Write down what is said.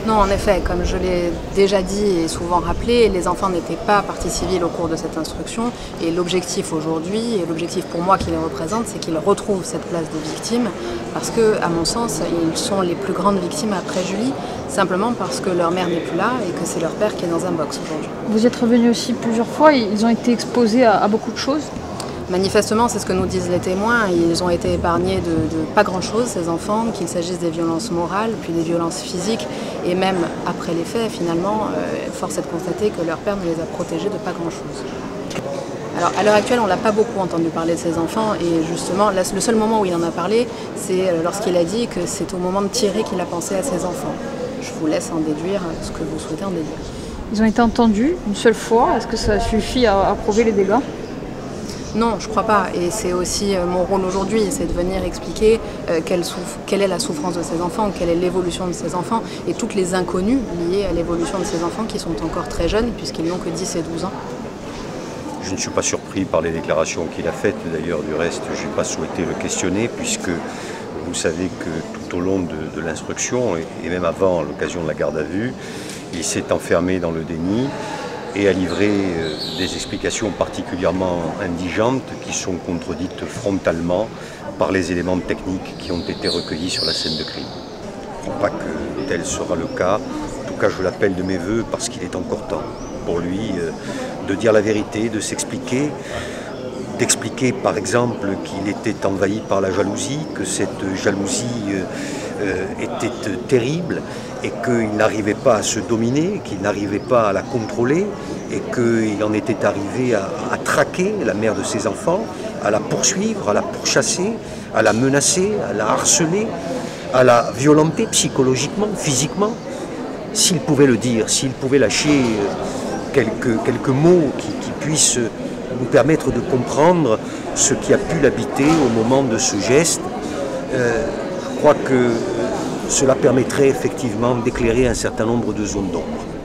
Non, en effet, comme je l'ai déjà dit et souvent rappelé, les enfants n'étaient pas partie civile au cours de cette instruction. Et l'objectif aujourd'hui, et l'objectif pour moi qui les représente, c'est qu'ils retrouvent cette place de victime. Parce que, à mon sens, ils sont les plus grandes victimes après Julie, simplement parce que leur mère n'est plus là et que c'est leur père qui est dans un box aujourd'hui. Vous êtes revenu aussi plusieurs fois, ils ont été exposés à beaucoup de choses. Manifestement, c'est ce que nous disent les témoins. Ils ont été épargnés de pas grand-chose, ces enfants, qu'il s'agisse des violences morales, puis des violences physiques. Et même après les faits, finalement, force est de constater que leur père ne les a protégés de pas grand-chose. Alors, à l'heure actuelle, on ne l'a pas beaucoup entendu parler de ces enfants. Et justement, là, le seul moment où il en a parlé, c'est lorsqu'il a dit que c'est au moment de tirer qu'il a pensé à ses enfants. Je vous laisse en déduire ce que vous souhaitez en déduire. Ils ont été entendus une seule fois. Est-ce que ça suffit à prouver les dégâts ? Non, je ne crois pas. Et c'est aussi mon rôle aujourd'hui, c'est de venir expliquer quelle est la souffrance de ces enfants, quelle est l'évolution de ces enfants et toutes les inconnues liées à l'évolution de ces enfants qui sont encore très jeunes puisqu'ils n'ont que 10 et 12 ans. Je ne suis pas surpris par les déclarations qu'il a faites. D'ailleurs, du reste, je n'ai pas souhaité le questionner puisque vous savez que tout au long de l'instruction et même avant l'occasion de la garde à vue, il s'est enfermé dans le déni et a livré des explications particulièrement indigentes qui sont contredites frontalement par les éléments techniques qui ont été recueillis sur la scène de crime. Je ne crois pas que tel sera le cas. En tout cas, je l'appelle de mes voeux parce qu'il est encore temps pour lui de dire la vérité, de s'expliquer, d'expliquer par exemple qu'il était envahi par la jalousie, que cette jalousie était terrible et qu'il n'arrivait pas à se dominer, qu'il n'arrivait pas à la contrôler et qu'il en était arrivé à traquer la mère de ses enfants, à la poursuivre, à la pourchasser, à la menacer, à la harceler, à la violenter psychologiquement, physiquement. S'il pouvait le dire, s'il pouvait lâcher quelques mots qui puissent nous permettre de comprendre ce qui a pu l'habiter au moment de ce geste, je crois que cela permettrait effectivement d'éclairer un certain nombre de zones d'ombre.